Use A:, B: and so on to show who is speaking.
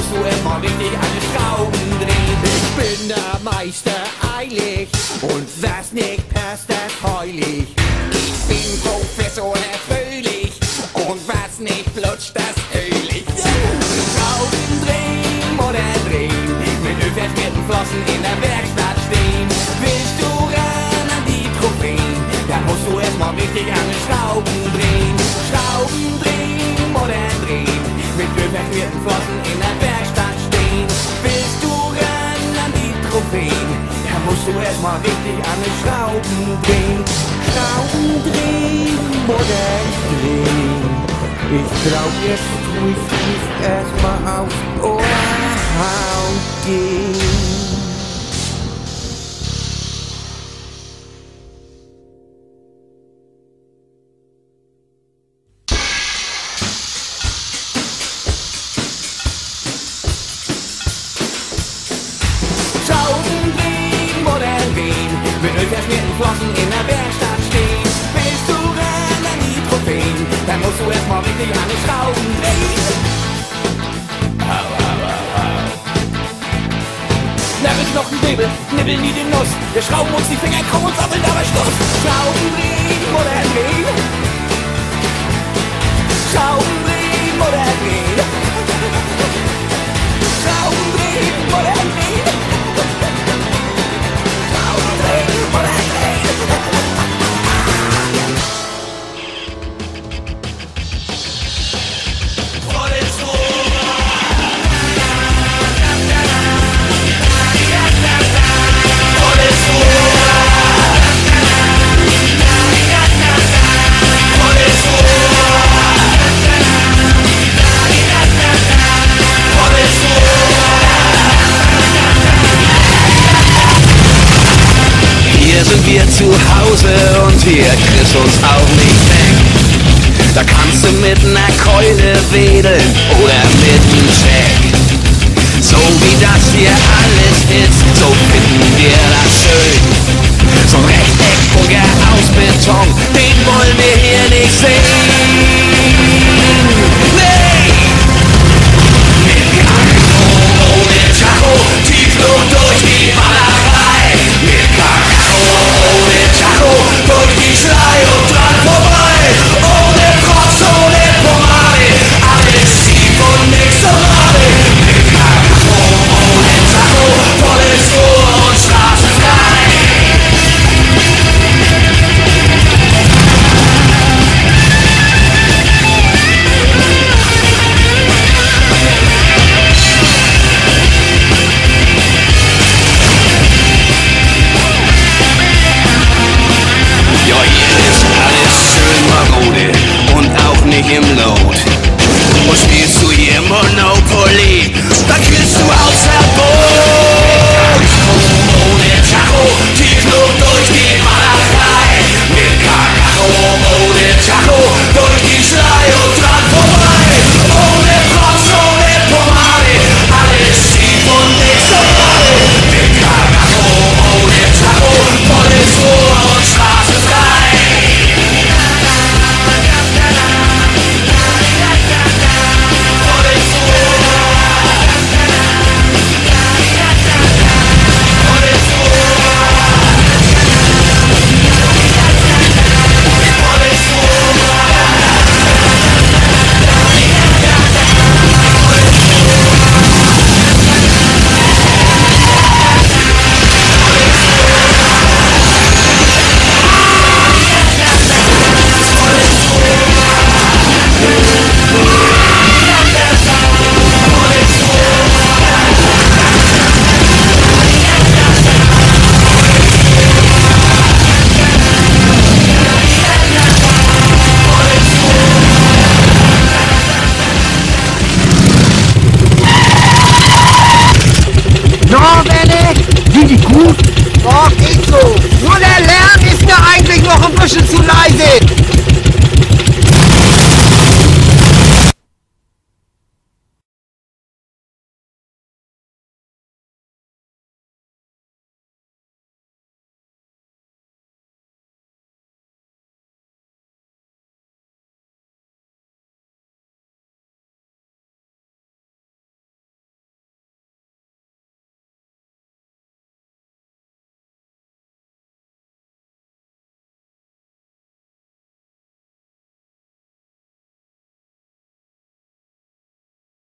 A: musst du erstmal richtig alle Schrauben drehen. Ich bin der Meister eilig und was nicht passt, das heulig. Ich bin Professor Herr Fröhlich und was nicht flutscht, das höhlich. Schrauben drehen, modern drehen, mit ölversmierten Flossen in der Werkstatt stehen. Willst du ran an die Trophäen, dann musst du erstmal richtig alle Schrauben drehen. Schrauben drehen, modern drehen, mit ölversmierten Flossen in der Werkstatt stehen. Willst du ran an die Trophäen, dann musst du erstmal richtig alle Schrauben drehen. Schrauben drehen, modern drehen. Ich glaub, jetzt tu ich mich erstmal aufs Ohr gehen. Schrauben drehen, modern drehen, mit ölversmierten Flossen in der Werkstatt stehen. Willst du ran an die Trophäen, dann musst du erstmal richtig alle Schrauben drehen. Au, au, au, au. Nabelknochenwirbel, nibbel nie den Nuss. Wir schrauben uns die Finger krumm und sammeln dabei Schluss. Schrauben drehen, modern drehen. Schrauben drehen, modern drehen. Schrauben drehen, modern drehen. Schrauben drehen, modern drehen.
B: Hier sind wir zu Hause und hier kriegst uns auch nicht weg. Da kannst du mit ner Keule wedeln oder mit nem Check. So wie das hier alles ist, so finden wir das schön. So ein Rechteckburger aus Beton, den wollen wir hier nicht sehen. Nee! Mit Karacho, ohne Tacho, Tiefluft durch die Malerei. Mit Karacho, ohne Tacho, durch die Schlei und dran vorbei. Ohne Trotz, ohne Pomade, alles schief und nix so gerade. Mit Karacho, ohne Tacho, volles Rohr und Straße frei. Ja, hier ist alles schön marode und auch nicht im Lot. Und spielst du hier Monopoly, dann kriegst du außer Boot. Ohne Tacho, Tiefluft durch die Malerei. Mit Karacho, ohne Tacho, durch die Schlei und dran vorbei. Ohne Trotz, ohne Pomade, alles schief und nix so gerade. Mit Karacho, ohne Tacho, volles Rohr und Straße frei.
C: Sind die gut? Doch, geht so. Nur der Lärm ist mir eigentlich noch ein bisschen zu leise.